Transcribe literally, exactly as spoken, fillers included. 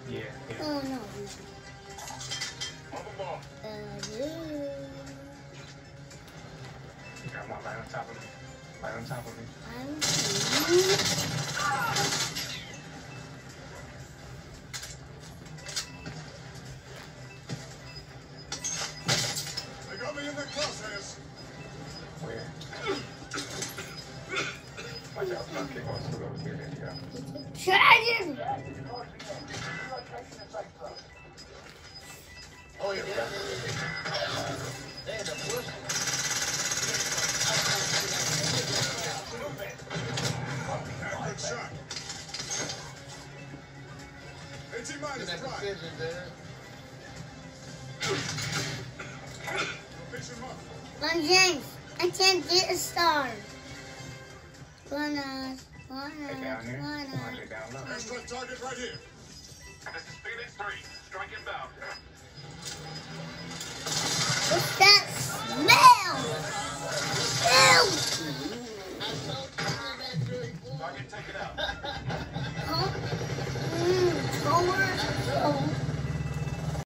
Yeah, yeah. Oh no. On the ball. Uh, yeah. You got one right on top of me. Right on top of me. I'm They got me in the crosshairs. Where? Watch out, my kick on school over here. There you go. trying. Oh, yeah. They had a bush. Good shot. eighteen minus That five. decision there. Pitch him up. Come James, I can't get a star. Wanna, wanna, Hey, down here. Come on, wanna. get down low. Extra target right here. This is Phoenix three. Strike inbound.